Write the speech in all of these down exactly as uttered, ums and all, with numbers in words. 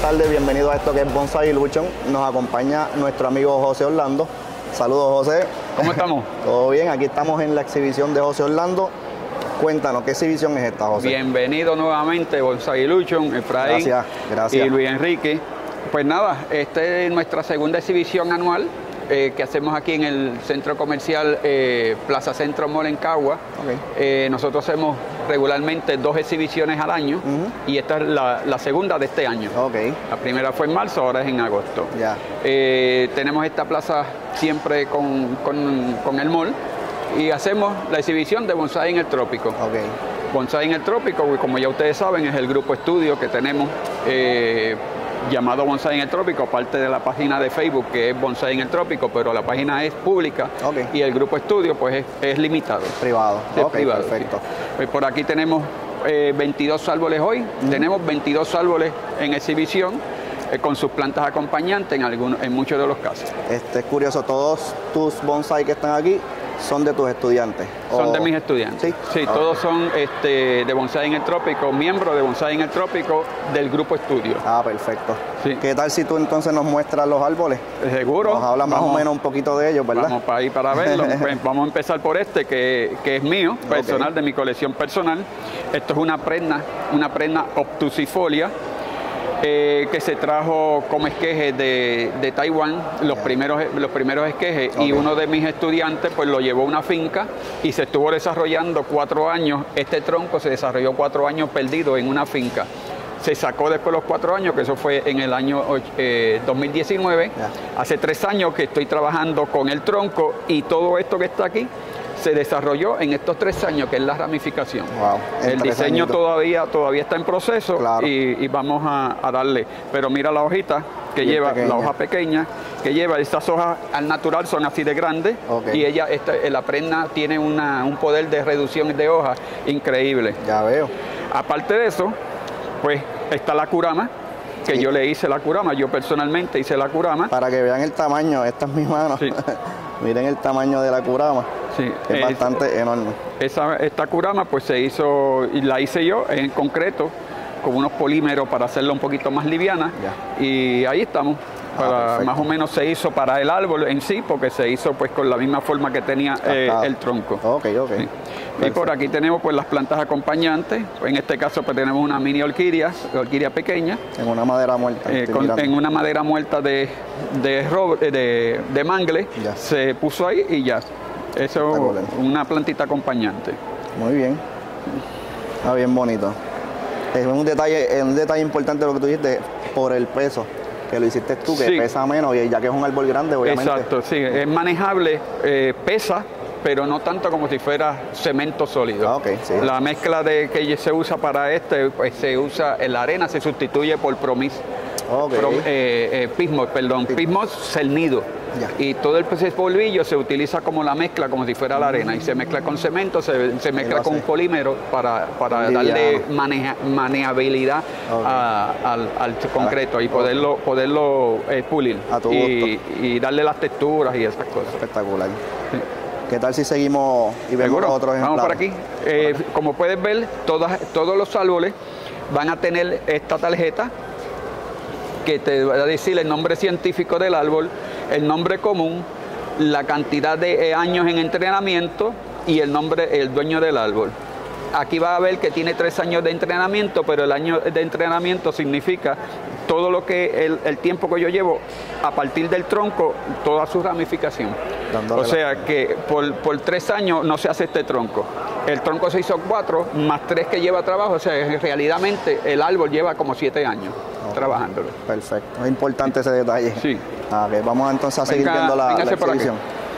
tardes, bienvenido a esto que es Bonsai Illusion. Nos acompaña nuestro amigo José Orlando. Saludos, José. ¿Cómo estamos? Todo bien, aquí estamos en la exhibición de José Orlando. Cuéntanos, ¿qué exhibición es esta, José? Bienvenido nuevamente, Bonsai Illusion, Efraín. Gracias, gracias. Y Luis Enrique. Pues nada, esta es nuestra segunda exhibición anual eh, que hacemos aquí en el centro comercial eh, Plaza Centro Mall en Cagua. Okay. Eh, nosotros hacemos regularmente dos exhibiciones al año uh-huh. y esta es la, la segunda de este año. Okay. La primera fue en marzo, ahora es en agosto. Ya. Eh, tenemos esta plaza siempre con, con, con el mall y hacemos la exhibición de Bonsai en el Trópico. Okay. Bonsai en el Trópico, como ya ustedes saben, es el grupo estudio que tenemos eh, llamado Bonsai en el Trópico, aparte de la página de Facebook que es Bonsai en el Trópico, pero la página es pública. Okay. Y el grupo estudio pues es, es limitado. Privado. Es okay, privado. Perfecto. Pues por aquí tenemos eh, veintidós árboles hoy, uh-huh. tenemos veintidós árboles en exhibición eh, con sus plantas acompañantes en, algunos, en muchos de los casos. Este es curioso, todos tus bonsai que están aquí son de tus estudiantes. Son o... de mis estudiantes. Sí, sí okay. Todos son este, de Bonsai en el Trópico, miembros de Bonsai en el Trópico del grupo estudio. Ah, perfecto. Sí. ¿Qué tal si tú entonces nos muestras los árboles? Seguro. Nos hablas más vamos, o menos un poquito de ellos, ¿verdad? Vamos para ahí para verlo. Pues vamos a empezar por este que, que es mío, personal, okay. de mi colección personal. Esto es una prenda, una prenda obtusifolia. Eh, que se trajo como esqueje de, de Taiwán, los, yeah. primeros, los primeros esquejes, okay. y uno de mis estudiantes pues lo llevó a una finca y se estuvo desarrollando cuatro años, este tronco se desarrolló cuatro años perdido en una finca. Se sacó después los cuatro años, que eso fue en el año eh, dos mil diecinueve, yeah. hace tres años que estoy trabajando con el tronco y todo esto que está aquí se desarrolló en estos tres años, que es la ramificación. Wow, el diseño todavía, todavía está en proceso, claro. y, y vamos a, a darle. Pero mira la hojita que Bien lleva, pequeña. la hoja pequeña, que lleva, estas hojas al natural son así de grandes, okay. y ella, esta, la prenda tiene una, un poder de reducción de hojas increíble. Ya veo. Aparte de eso, pues está la curama, que sí. yo le hice la curama, yo personalmente hice la curama. Para que vean el tamaño, esta es mi mano. Sí. Miren el tamaño de la curama. Sí, es, es bastante enorme. Esa, esta curama pues se hizo, y la hice yo en concreto, con unos polímeros para hacerla un poquito más liviana. Ya. Y ahí estamos. Para, ah, más o menos se hizo para el árbol en sí, porque se hizo pues con la misma forma que tenía eh, el tronco. Ok, ok. Sí. Y por aquí tenemos pues las plantas acompañantes. En este caso pues tenemos una mini orquídea, orquídea pequeña. En una madera muerta. Eh, con, en una madera muerta de, de, roble, de, de mangle. Ya. Se puso ahí y ya. Eso es una plantita acompañante. Muy bien. Está bien bonito. Es un detalle, es un detalle importante lo que tú dijiste, por el peso. Que lo hiciste tú, que sí. pesa menos, y ya que es un árbol grande, obviamente. Exacto, sí, es manejable, eh, pesa, pero no tanto como si fuera cemento sólido. Ah, okay, sí. La mezcla de que se usa para este, pues se usa, la arena se sustituye por promis, okay. Pro, eh, eh, pismo, perdón, pismo cernido. Ya. Y todo el polvillo se utiliza como la mezcla, como si fuera la arena, y se mezcla con cemento, se, se mezcla con un polímero para, para darle maneja, manejabilidad okay. a, al, al concreto y poderlo, okay. poderlo eh, pulir a tu y, gusto. y darle las texturas y esas cosas. Espectacular. Sí. ¿Qué tal si seguimos y vemos Seguro. otros ejemplares? Vamos por aquí. Eh, por aquí. Como puedes ver, todas, todos los árboles van a tener esta tarjeta que te va a decir el nombre científico del árbol, el nombre común, la cantidad de años en entrenamiento y el nombre, el dueño del árbol. Aquí va a ver que tiene tres años de entrenamiento, pero el año de entrenamiento significa todo lo que el, el tiempo que yo llevo a partir del tronco, toda su ramificación. Dándole o sea la... que por, por tres años no se hace este tronco. El tronco se hizo cuatro, más tres que lleva trabajo, o sea, realmente el árbol lleva como siete años okay. trabajándolo. Perfecto, es importante ese detalle. Sí. Ah, okay. Vamos entonces a seguir Venga, viendo la, la exhibición.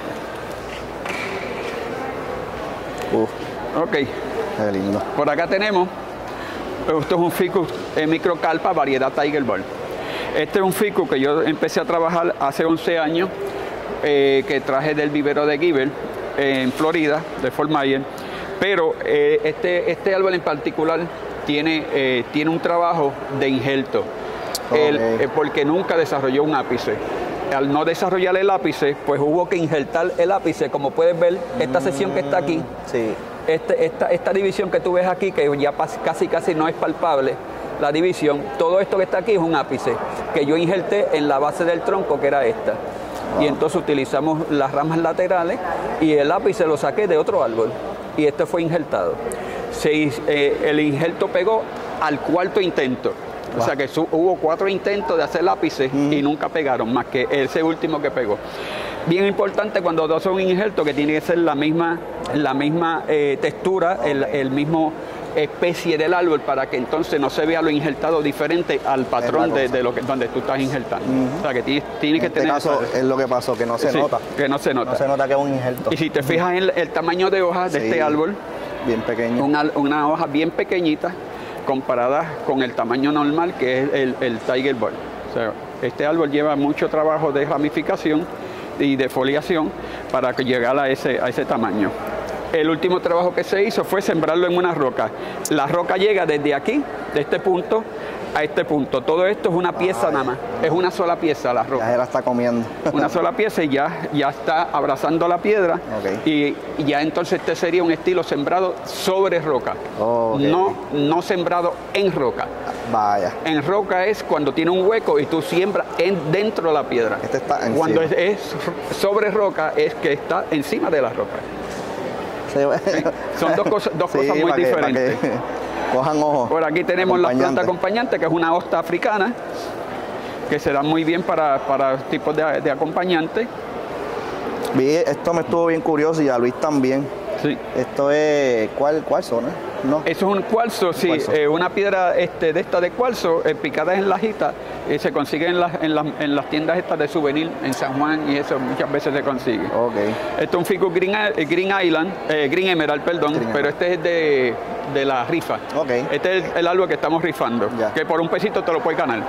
Uf. Ok. Qué lindo. Por acá tenemos, esto es un ficus eh, microcarpa, variedad Tiger Ball. Este es un ficus que yo empecé a trabajar hace once años, eh, que traje del vivero de Giver, eh, en Florida, de Fort Myers. Pero eh, este, este árbol en particular tiene, eh, tiene un trabajo de injerto, okay. el, eh, porque nunca desarrolló un ápice. Al no desarrollar el ápice, pues hubo que injertar el ápice. Como puedes ver, esta sección que está aquí, sí. este, esta, esta división que tú ves aquí, que ya casi casi no es palpable, la división. Todo esto que está aquí es un ápice que yo injerté en la base del tronco, que era esta. Wow. Y entonces utilizamos las ramas laterales y el ápice lo saqué de otro árbol y este fue injertado. Se, eh, el injerto pegó al cuarto intento. Wow. O sea que su, hubo cuatro intentos de hacer lápices mm. y nunca pegaron, más que ese último que pegó. Bien importante cuando dos son injertos que tiene que ser la misma, la misma eh, textura, el, el mismo especie del árbol, para que entonces no se vea lo injertado diferente al patrón de, de lo que donde tú estás injertando. Uh-huh. O sea que tiene, tiene que este tener. Caso es lo que pasó, que no se sí, nota. Que no se nota. No se nota que es un injerto. Y si te fijas en el, el tamaño de hojas de sí, este árbol, bien pequeño. Una, una hoja bien pequeñita comparada con el tamaño normal que es el, el Tiger Bird. O sea, este árbol lleva mucho trabajo de ramificación y de foliación para que llegara a ese, a ese tamaño. El último trabajo que se hizo fue sembrarlo en una roca. La roca llega desde aquí, de este punto, a este punto. Todo esto es una pieza Ay, nada más. Es una sola pieza la roca. Ya se la está comiendo. Una sola pieza y ya, ya está abrazando la piedra. Okay. Y, y ya entonces este sería un estilo sembrado sobre roca. Okay. No, no sembrado en roca. Vaya. En roca es cuando tiene un hueco y tú siembras en, dentro de la piedra. Este está encima. Cuando es, es sobre roca es que está encima de la roca. Sí. Son dos cosas, dos sí, cosas muy que, diferentes. Cojan ojo. Por aquí tenemos la planta acompañante, que es una hosta africana, que se da muy bien para, para tipos de, de acompañante. Vi, esto me estuvo bien curioso y a Luis también. Sí. Esto es, ¿cuál, cuál zona? No. Eso es un cuarzo, sí, cuarzo. Eh, una piedra este, de esta de cuarzo, eh, picada en lajita, eh, se consigue en, la, en, la, en las tiendas estas de souvenir en San Juan y eso muchas veces se consigue. Okay. Esto es un ficus Green, Green Island, eh, Green Emerald, perdón, Green pero este es de, de la rifa. Okay. Este es el, el árbol que estamos rifando, ya. Que por un pesito te lo puedes ganar.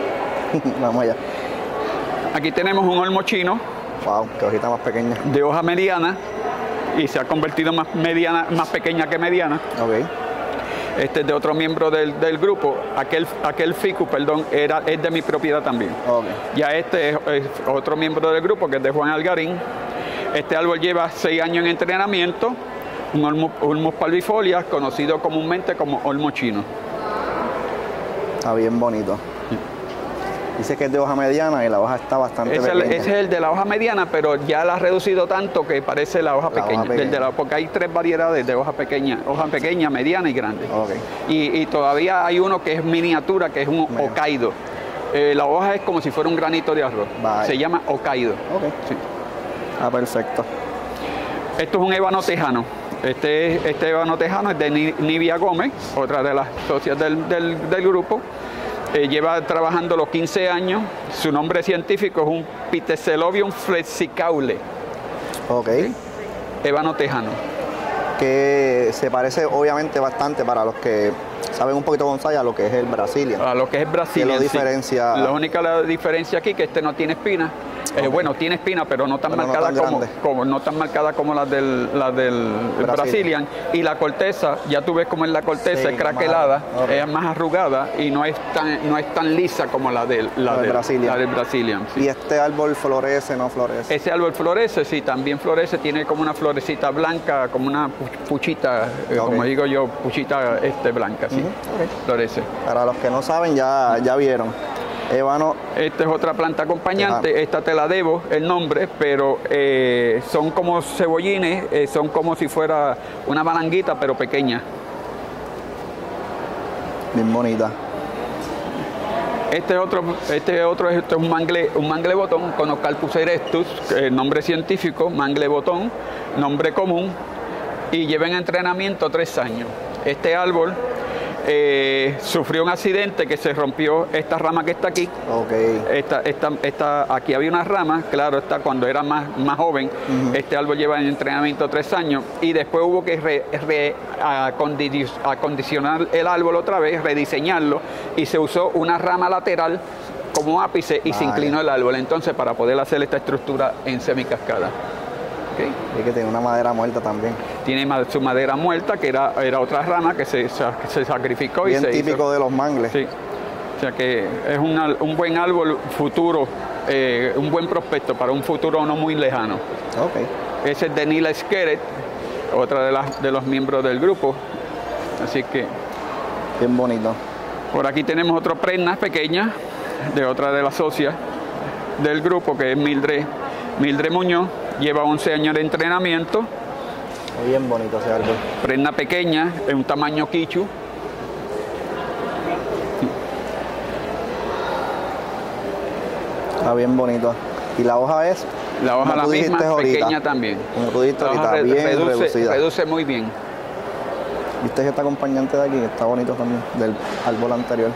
Vamos allá. Aquí tenemos un olmo chino. Wow, qué hojita más pequeña. De hoja mediana. Y se ha convertido más mediana, más pequeña que mediana. Okay. Este es de otro miembro del, del grupo. Aquel, aquel ficus, perdón, era, es de mi propiedad también. Okay. Ya este es, es otro miembro del grupo, que es de Juan Algarín. Este árbol lleva seis años en entrenamiento. Un olmo, Ulmus parvifolia, conocido comúnmente como olmo chino. Está bien bonito. Dice que es de hoja mediana y la hoja está bastante ese pequeña. Ese es el de la hoja mediana, pero ya la ha reducido tanto que parece la hoja la pequeña. Hoja pequeña. De la, porque hay tres variedades de hoja pequeña, hoja pequeña, mediana y grande. Okay. Y, y todavía hay uno que es miniatura, que es un Mira. Hokkaido. Eh, la hoja es como si fuera un granito de arroz. Vaya. Se llama Hokkaido. Okay. Sí. Ah, perfecto. Esto es un ébano tejano. Este, este ébano tejano es de Nivia Gómez, otra de las socias del, del, del grupo. Eh, lleva trabajando los quince años. Su nombre científico es un Pitecelobium flexicaule. Ok. Ébano tejano. Que se parece obviamente bastante, para los que saben un poquito bonsai, a lo que es el Brazilian. A lo que es el Brazilian. ¿Qué lo diferencia? Sí. La única la diferencia aquí es que este no tiene espina. Okay. Eh, bueno, tiene espina, pero no tan pero marcada no tan como, como no tan marcada como la del, la del Brazilian. Brazilian. Y la corteza, ya tú ves cómo es la corteza, sí, es craquelada, más, okay. Es más arrugada y no es tan, no es tan lisa como la del, la del, del Brazilian. La del Brazilian sí. ¿Y este árbol florece, no florece? Ese árbol florece, sí, también florece, tiene como una florecita blanca, como una puchita, okay. eh, como digo yo, puchita este, blanca, sí, uh-huh. Okay. Florece. Para los que no saben, ya, ya vieron. Ébano. Esta es otra planta acompañante, Ajá. Esta te la debo el nombre, pero eh, son como cebollines, eh, son como si fuera una balanguita, pero pequeña. Bien bonita. Este es otro, este otro este es un mangle, un mangle botón, Conocalpus erectus, eh, nombre científico, mangle botón, nombre común, y lleva en entrenamiento tres años. Este árbol Eh, sufrió un accidente que se rompió esta rama que está aquí. Okay. Esta, esta, esta, aquí había una rama, claro está, cuando era más, más joven. Uh-huh. Este árbol lleva en entrenamiento tres años y después hubo que re, re, acondic acondicionar el árbol otra vez, rediseñarlo, y se usó una rama lateral como ápice y vale. Se inclinó el árbol entonces para poder hacer esta estructura en semicascada. Okay. Y que tiene una madera muerta también. Tiene su madera muerta, que era, era otra rama que se, que se sacrificó. Bien y se típico hizo. De los mangles. Sí. O sea que es una, un buen árbol futuro, eh, un buen prospecto para un futuro no muy lejano. Okay. Ese es de Nila Skeret, otra de, las, de los miembros del grupo. Así que... Bien bonito. Por aquí tenemos otro Presna pequeña, de otra de las socias del grupo, que es Mildred, Mildred Muñoz. Lleva once años de entrenamiento. Bien bonito ese árbol. Presna pequeña, es un tamaño quichu. Está bien bonito. ¿Y la hoja es? La hoja la misma, pequeña también. Como tú dijiste ahorita, re bien reduce, reducida. Reduce muy bien. ¿Viste que este acompañante de aquí, que está bonito también, del árbol anterior?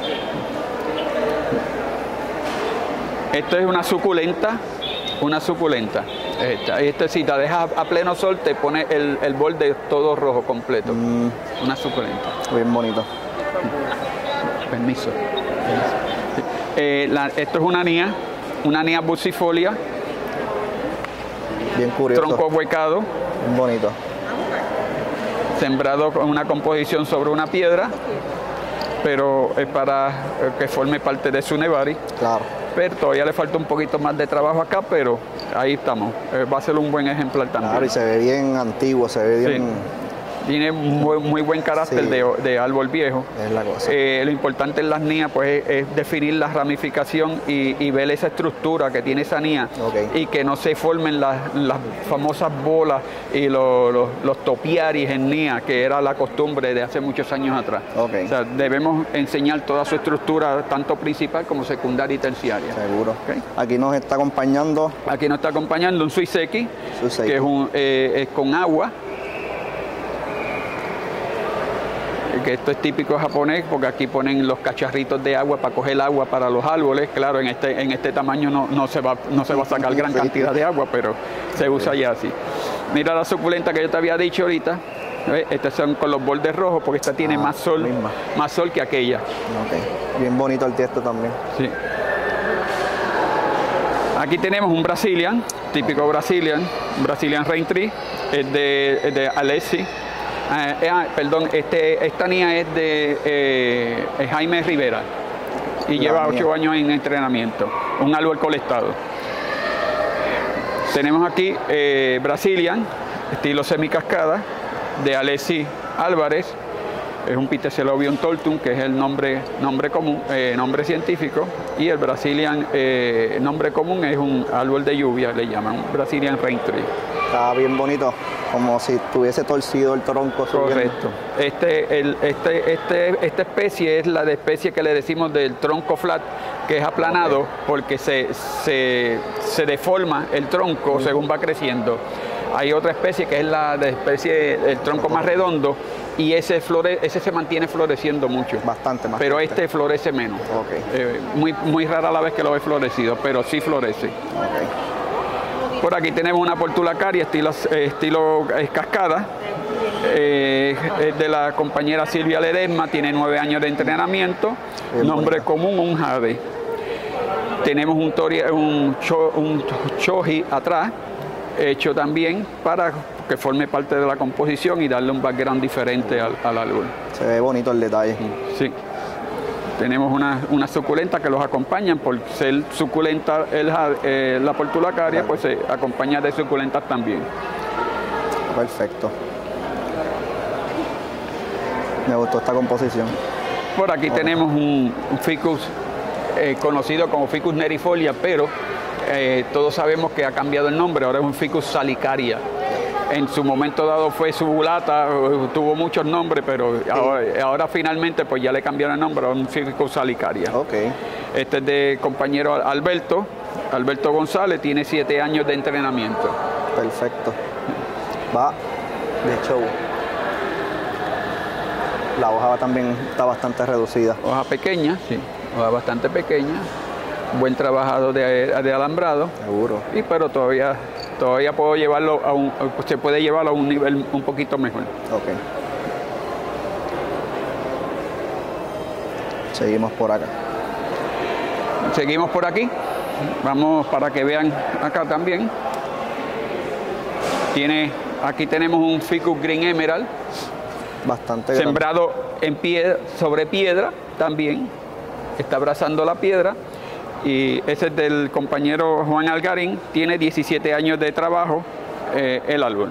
Esto es una suculenta, una suculenta. Esta, este, si te dejas a pleno sol, te pone el, el borde todo rojo completo. Mm. Una suculenta. Bien bonito. Permiso. Eh, la, esto es una nia, una nia buxifolia. Bien curioso. Tronco huecado. Bien bonito. Sembrado con una composición sobre una piedra, pero es para que forme parte de su nevari. Claro. Pero todavía le falta un poquito más de trabajo acá, pero ahí estamos. Eh, va a ser un buen ejemplar también. Claro, y se ve bien antiguo, se ve bien... Sí. Tiene muy, muy buen carácter sí. de, de árbol viejo. Es la cosa. Eh, lo importante en las nías pues, es, es definir la ramificación y, y ver esa estructura que tiene esa nía. Okay. Y que no se formen las, las famosas bolas y los, los, los topiaris en nía, que era la costumbre de hace muchos años atrás. Okay. O sea, debemos enseñar toda su estructura, tanto principal como secundaria y terciaria. Seguro. Okay. Aquí nos está acompañando... Aquí nos está acompañando un suiseki, Suiseki. que es, un, eh, es con agua. Que esto es típico japonés, porque aquí ponen los cacharritos de agua para coger agua para los árboles. Claro, en este, en este tamaño no, no, se va, no se va a sacar gran cantidad de agua, pero se usa ya así. Mira la suculenta que yo te había dicho ahorita. ¿Ves? Estas son con los bordes rojos, porque esta tiene ah, más sol, misma. más sol que aquella. Okay. Bien bonito el tiesto también. Sí. Aquí tenemos un Brazilian, típico okay. Brazilian, Brazilian Rain Tree, es de, es de Alessi. Eh, eh, perdón, este, esta nia es de eh, Jaime Rivera y La lleva ocho años en entrenamiento, un árbol colectado. Tenemos aquí eh, Brazilian, estilo semicascada, de Alessi Álvarez, es un Pitecelobium tortum, que es el nombre, nombre común, eh, nombre científico, y el Brazilian, eh, nombre común es un árbol de lluvia, le llaman Brazilian Rain Tree. Está bien bonito, como si tuviese torcido el tronco. Correcto. Este, el, este, este, esta especie es la de especie que le decimos del tronco flat, que es aplanado, okay. porque se, se, se deforma el tronco mm. según va creciendo. Hay otra especie que es la de especie del tronco más redondo, y ese, flore, ese se mantiene floreciendo mucho. Bastante más. Pero este florece menos. Okay. Eh, muy, muy rara la vez que lo ve florecido, pero sí florece. Okay. Por aquí tenemos una portulacaria estilo, eh, estilo eh, cascada, eh, es de la compañera Silvia Ledesma, tiene nueve años de entrenamiento, Bien nombre bonita. común, un jade. Tenemos un, tori, un, cho, un choji atrás, hecho también para que forme parte de la composición y darle un background diferente al, al árbol. Se ve bonito el detalle. Sí. Tenemos una, una suculenta que los acompañan, por ser suculenta el, eh, la portulacaria, pues se acompaña de suculentas también. Perfecto. Me gustó esta composición. Por aquí oh. tenemos un, un ficus eh, conocido como Ficus nerifolia, pero eh, todos sabemos que ha cambiado el nombre, ahora es un Ficus salicaria. En su momento dado fue subulata, tuvo muchos nombres, pero sí. ahora, ahora finalmente pues ya le cambiaron el nombre a un Ficus salicaria. Okay. Este es de compañero Alberto, Alberto González, tiene siete años de entrenamiento. Perfecto. Va de show. La hoja también está bastante reducida. Hoja pequeña, sí, hoja bastante pequeña. Buen trabajado de, de alambrado. Seguro. Y pero todavía... Todavía puedo llevarlo a un, se puede llevarlo a un nivel un poquito mejor. Ok. Seguimos por acá. Seguimos por aquí. Vamos para que vean acá también. Tiene, aquí tenemos un Ficus Green Emerald. Bastante sembrado grande. en piedra, sobre piedra también. Está abrazando la piedra. Y ese es del compañero Juan Algarín, tiene diecisiete años de trabajo eh, el árbol.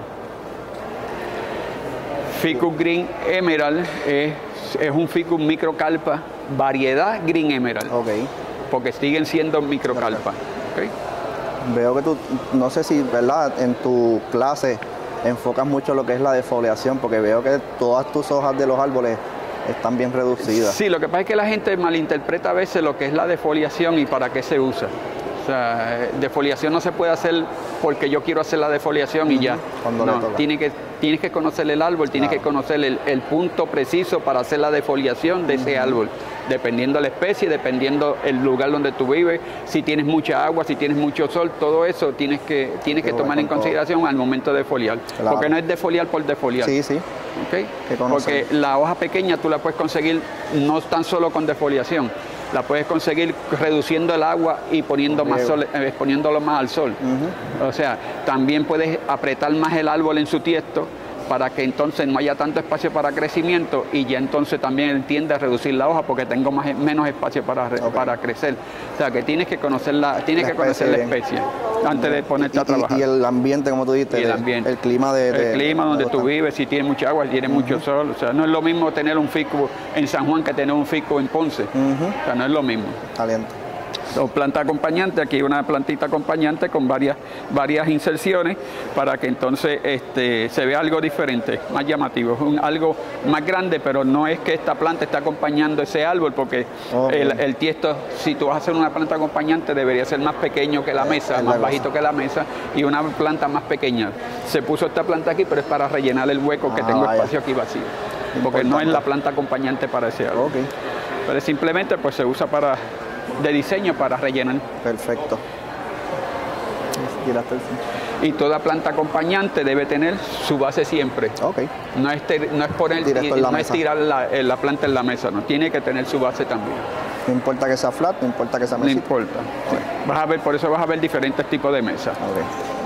Ficus Green Emerald es, es un Ficus microcarpa variedad Green Emerald, Okay. porque siguen siendo microcarpa. ¿Okay? Veo que tú, no sé si, ¿verdad? En tu clase enfocas mucho lo que es la defoliación, porque veo que todas tus hojas de los árboles están bien reducidas. Sí, lo que pasa es que la gente malinterpreta a veces lo que es la defoliación y para qué se usa. O sea, defoliación no se puede hacer porque yo quiero hacer la defoliación y ya. Cuando no, le toca. tiene que, tienes que conocer el árbol, tienes Claro. que conocer el, el punto preciso para hacer la defoliación de ese árbol, dependiendo de la especie, dependiendo el lugar donde tú vives, si tienes mucha agua, si tienes mucho sol, todo eso tienes que, tienes que Qué tomar bueno, en consideración al momento de defoliar. Claro. Porque no es defoliar por defoliar. Sí, sí. ¿Okay? Que conocer. Porque la hoja pequeña tú la puedes conseguir no tan solo con defoliación, la puedes conseguir reduciendo el agua y poniendo más sol, eh, exponiéndolo más al sol. Uh-huh. O sea, también puedes apretar más el árbol en su tiesto para que entonces no haya tanto espacio para crecimiento y ya entonces también tiende a reducir la hoja porque tengo más, menos espacio para, re- Okay. para crecer. O sea, que tienes que conocer la, tienes La que conocer especie la bien. especie antes de ponerte Y- a trabajar. Y, y el ambiente, como tú dijiste, Y el de- ambiente. el clima de... de- El clima donde de tú boston. vives, si tiene mucha agua, si tiene mucho sol. O sea, no es lo mismo tener un fico en San Juan que tener un fico en Ponce. Ujú. O sea, no es lo mismo. Aliento. O planta acompañante, aquí una plantita acompañante con varias, varias inserciones para que entonces este, se vea algo diferente, más llamativo, un, algo más grande, pero no es que esta planta esté acompañando ese árbol, porque Ok. el, el tiesto, si tú vas a hacer una planta acompañante, debería ser más pequeño que la mesa, es la más cosa. bajito que la mesa, y una planta más pequeña. Se puso esta planta aquí, pero es para rellenar el hueco que Ah, tengo vaya. espacio aquí vacío, porque no Importante. es la planta acompañante para ese árbol. Ok, Pero simplemente pues se usa para de diseño para rellenar. perfecto. Tiraste el fin. Y toda planta acompañante debe tener su base siempre. Ok, No es, ter- no es poner Directo en la no es mesa. tirar la, eh, la planta en la mesa, no, tiene que tener su base también. no importa que sea flat, no importa que sea No mesita. importa. Sí. Vas a ver, por eso vas a ver diferentes tipos de mesas. Ok,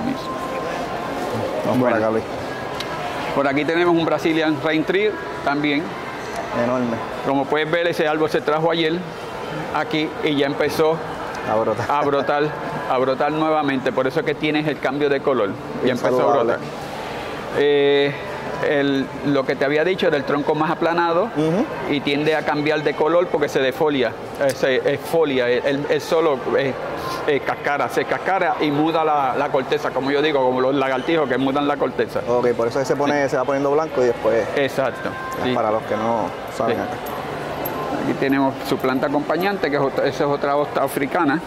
vamos Bueno. por acá, Luis. Por aquí tenemos un Brazilian Rain Tree también. Enorme. Como puedes ver, ese árbol se trajo ayer aquí y ya empezó La brota. a brotar, a brotar nuevamente. Por eso es que tienes el cambio de color. Ya Bien empezó a saludable. brotar. Eh, el- lo que te había dicho del tronco más aplanado Ujú. y tiende a cambiar de color porque se defolia, eh, se exfolia, el, el solo eh, eh, cascara, se cascara y muda la, la corteza, como yo digo, como los lagartijos que mudan la corteza. Ok, por eso es que se, pone, se va poniendo blanco y después, Exacto. sí. para los que no saben Sí. acá. Aquí tenemos su planta acompañante, que es otra, esa es otra hosta africana.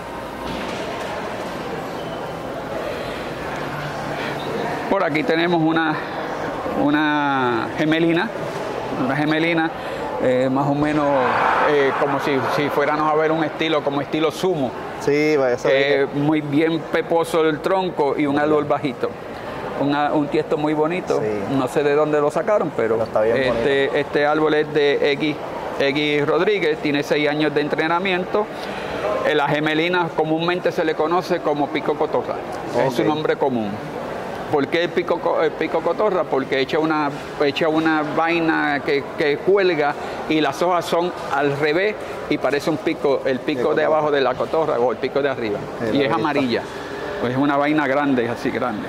Por aquí tenemos una, una gemelina, una gemelina eh, más o menos eh, como si, si fuéramos a ver un estilo, como estilo sumo. Sí, pues eso Eh, es muy bien peposo el tronco y un árbol bajito. Una- un tiesto muy bonito, Sí. no sé de dónde lo sacaron, pero, Pero está bien este, este árbol es de X, X Rodríguez, tiene seis años de entrenamiento. Eh, La gemelina comúnmente se le conoce como pico cotorra, es su Ok. nombre común. ¿Por qué el pico, co- el pico cotorra? Porque echa una, echa una vaina que, que cuelga y las hojas son al revés y parece un pico, el pico de cotorra. abajo de la cotorra o el pico de arriba. Sí, y lo he es visto. amarilla. Pues es una vaina grande, así grande.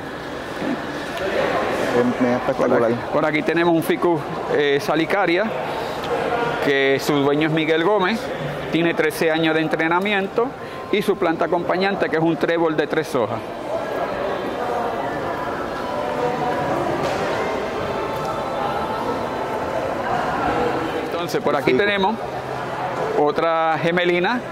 bien, bien Por espectacular. aquí, por aquí tenemos un ficus eh, salicaria, que su dueño es Miguel Gómez, tiene trece años de entrenamiento, y su planta acompañante, que es un trébol de tres hojas. Entonces, por aquí Fico. tenemos otra gemelina.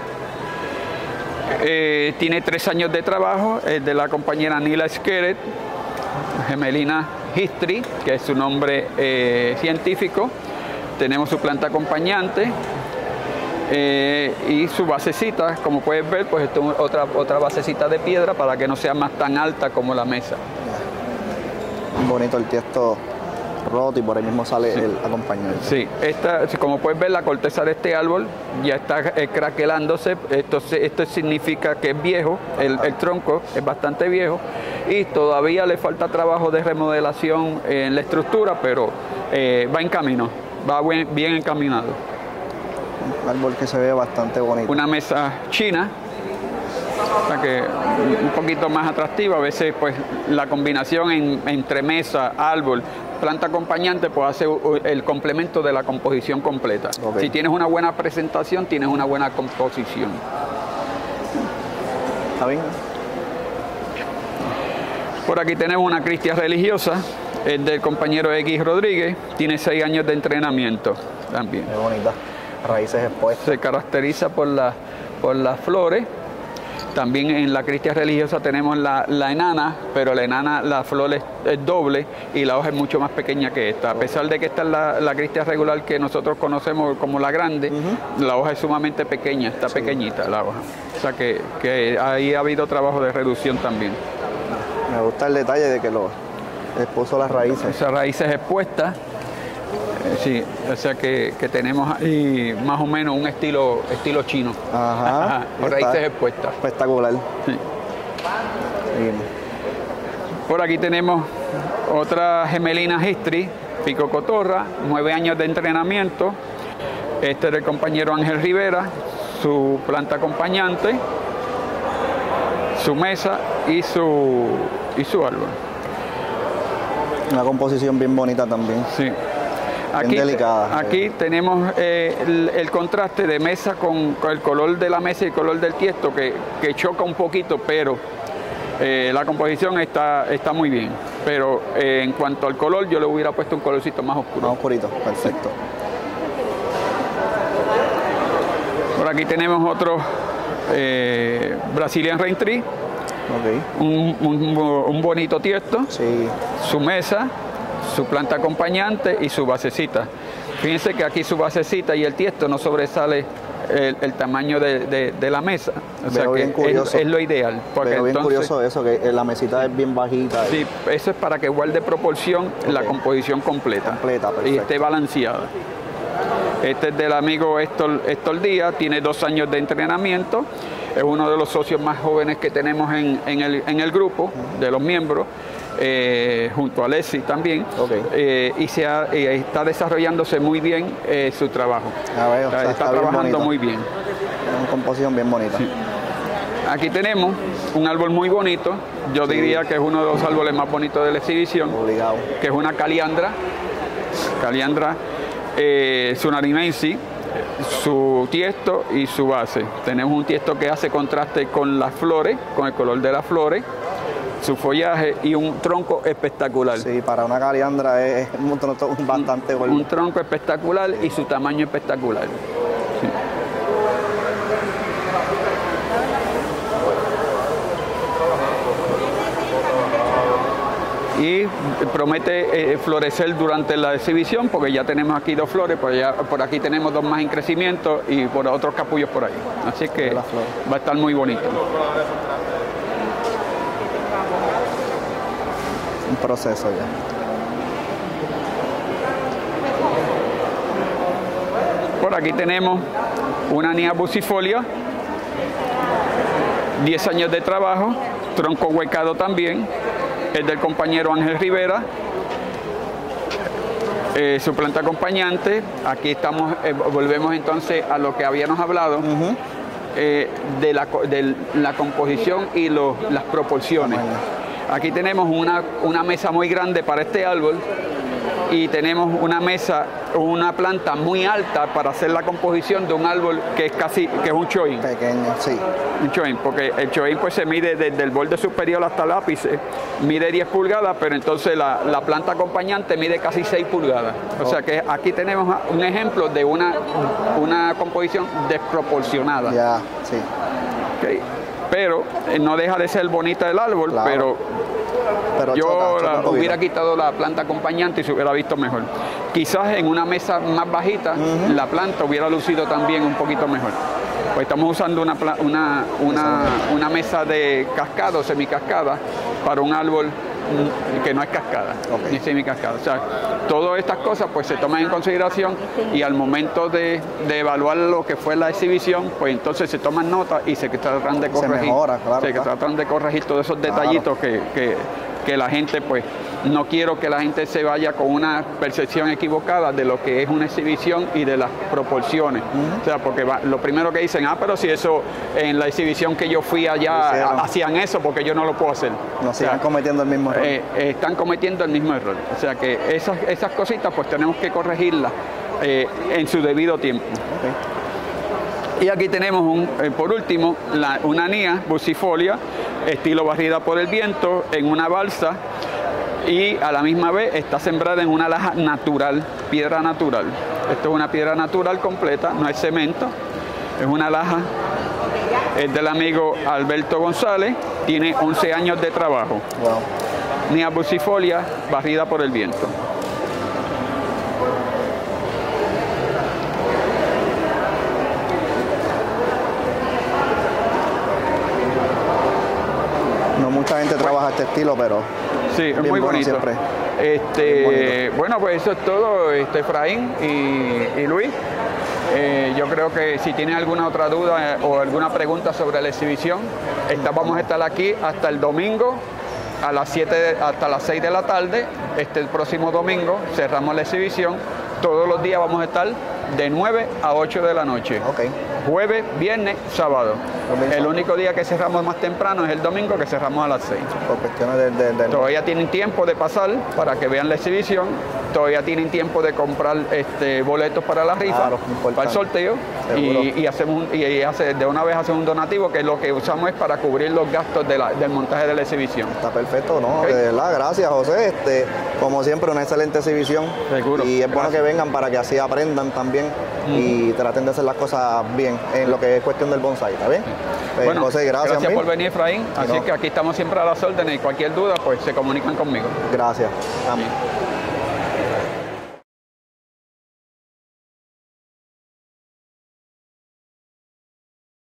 Eh, tiene tres años de trabajo, es de la compañera Nila Skeret, gemelina History, que es su nombre eh, científico. Tenemos su planta acompañante eh, y su basecita, como puedes ver, pues esto es otra, otra basecita de piedra para que no sea más tan alta como la mesa. Bonito el tiesto roto y por ahí mismo sale el acompañante. Sí, esta, como puedes ver, la corteza de este árbol ya está eh, craquelándose. Esto, se- esto significa que es viejo, el, el tronco es bastante viejo y todavía le falta trabajo de remodelación en la estructura, pero eh, va en camino, va buen- bien encaminado. Un árbol que se ve bastante bonito. Una mesa china, O sea que un poquito más atractivo. A veces pues la combinación en, entre mesa, árbol, planta acompañante, pues hace el complemento de la composición completa. Okay. Si tienes una buena presentación, tienes una buena composición. ¿Está bien? Por aquí tenemos una cristia religiosa, es del compañero X Rodríguez, tiene seis años de entrenamiento también. Qué bonita, raíces expuestas. Se caracteriza por, la, por las flores. También en la cristia religiosa tenemos la, la enana, pero la enana, la flor es, es doble y la hoja es mucho más pequeña que esta. A pesar de que esta es la, la cristia regular que nosotros conocemos como la grande, uh-huh. la hoja es sumamente pequeña, está sí. pequeñita la hoja. O sea que, que ahí ha habido trabajo de reducción también. Me gusta el detalle de que lo expuso las raíces. Esas raíces expuestas. Eh, sí, o sea que, que tenemos ahí más o menos un estilo estilo chino. Ajá. Ajá, con raíces expuestas. Espectacular. Sí. Seguimos. Por aquí tenemos otra gemelina History, pico cotorra, nueve años de entrenamiento. Este es el compañero Ángel Rivera, su planta acompañante, su mesa y su, y su árbol. Una composición bien bonita también. Sí. Aquí, bien delicada. Aquí tenemos eh, el, el contraste de mesa con, con el color de la mesa y el color del tiesto que, que choca un poquito, pero eh, la composición está, está muy bien. Pero eh, en cuanto al color, yo le hubiera puesto un colorcito más oscuro. Más oscurito, perfecto. Por aquí tenemos otro eh, Brazilian Rain Tree. Okay. Un, un, un bonito tiesto, sí. Su mesa, su planta acompañante y su basecita. Fíjense que aquí su basecita y el tiesto no sobresale el, el tamaño de, de, de la mesa. O sea que es, es lo ideal. Porque Pero bien entonces, curioso eso, que la mesita es bien bajita. Sí, eso es para que guarde proporción okay. la composición completa. Completa, perfecto. Y esté balanceada. Este es del amigo Héctor, Héctor Díaz, tiene dos años de entrenamiento. Es uno de los socios más jóvenes que tenemos en, en, el, en el grupo, de los miembros, eh, junto a Leslie también, okay. eh, y se ha, eh, está desarrollándose muy bien eh, su trabajo. A ver, o sea, está, está, está bien trabajando bonito. muy bien. Una composición bien bonita. Sí. Aquí tenemos un árbol muy bonito, yo sí. diría que es uno de los árboles más bonitos de la exhibición, Obligado. que es una caliandra, caliandra eh, sunarimensis, su tiesto y su base. Tenemos un tiesto que hace contraste con las flores, con el color de las flores, su follaje y un tronco espectacular. Sí, para una caliandra es un tronco bastante bueno. Un tronco espectacular y su tamaño espectacular. Sí. Y promete eh, florecer durante la exhibición porque ya tenemos aquí dos flores, por, allá, por aquí tenemos dos más en crecimiento y por otros capullos por ahí. Así que va a estar muy bonito. Un proceso ya. Por aquí tenemos una Nia bucifolia, diez años de trabajo, tronco huecado también. Es del compañero Ángel Rivera, eh, su planta acompañante. Aquí estamos, eh, volvemos entonces a lo que habíamos hablado, uh-huh. eh, de, la, de la composición y los, las proporciones. Uh-huh. Aquí tenemos una, una mesa muy grande para este árbol y tenemos una mesa, una planta muy alta para hacer la composición de un árbol que es casi, que es un choín. Pequeño, sí. Un choín, porque el choín pues se mide desde el borde superior hasta el ápice, mide diez pulgadas, pero entonces la, la planta acompañante mide casi seis pulgadas. O oh. sea que aquí tenemos un ejemplo de una, una composición desproporcionada. Ya, sí. Okay. Pero eh, no deja de ser bonita el árbol, claro. pero... Pero yo choca, choca hubiera quitado la planta acompañante y se hubiera visto mejor. Quizás en una mesa más bajita, uh-huh. la planta hubiera lucido también un poquito mejor. Pues estamos usando una, una, una, una mesa de cascada o semicascada para un árbol que no es cascada, okay. ni semicascada. O sea, todas estas cosas pues se toman en consideración y al momento de, de evaluar lo que fue la exhibición, pues entonces se toman notas y se tratan de corregir. Se mejora, claro. Se claro. tratan de corregir todos esos detallitos claro. que, que, que la gente pues no quiero que la gente se vaya con una percepción equivocada de lo que es una exhibición y de las proporciones. Uh-huh. O sea, porque va, lo primero que dicen, ah, pero si eso en la exhibición que yo fui allá a, hacían eso, porque yo no lo puedo hacer. No, sigan o sea, cometiendo el mismo error. Eh, eh, están cometiendo el mismo error. O sea que esas, esas cositas pues tenemos que corregirlas eh, en su debido tiempo. Okay. Y aquí tenemos, un, eh, por último, la, una anía bucifolia, estilo barrida por el viento, en una balsa, y a la misma vez está sembrada en una laja natural, piedra natural. Esto es una piedra natural completa, no es cemento, es una laja, es del amigo Alberto González, tiene once años de trabajo. Wow. Anía bucifolia, barrida por el viento. Mucha gente trabaja este estilo, pero sí, es muy bonito. Siempre. Este, bonito. Bueno, pues eso es todo, este, Efraín y, y Luis. Eh, yo creo que si tienen alguna otra duda eh, o alguna pregunta sobre la exhibición, esta, vamos a estar aquí hasta el domingo a las siete, hasta las seis de la tarde. Este el próximo domingo cerramos la exhibición. Todos los días vamos a estar de nueve a ocho de la noche. Okay. Jueves, viernes, sábado. El único día que cerramos más temprano es el domingo, que cerramos a las seis. Por cuestiones de, de, de... Todavía tienen tiempo de pasar para que vean la exhibición. Todavía tienen tiempo de comprar este, boletos para la rifa, claro, para el sorteo. Y, y, hacemos un, y hace, de una vez hacemos un donativo, que lo que usamos es para cubrir los gastos de la, del montaje de la exhibición. Está perfecto, ¿no? Okay. De verdad, gracias, José. Este, como siempre, una excelente exhibición. Seguro. Y es gracias. Bueno que vengan para que así aprendan también uh-huh. y traten de hacer las cosas bien en lo que es cuestión del bonsai, ¿está bien? Eh, bueno, José, gracias. Gracias mil. por venir, Efraín. Así no. que aquí estamos siempre a las órdenes y cualquier duda, pues se comunican conmigo. Gracias. Amén.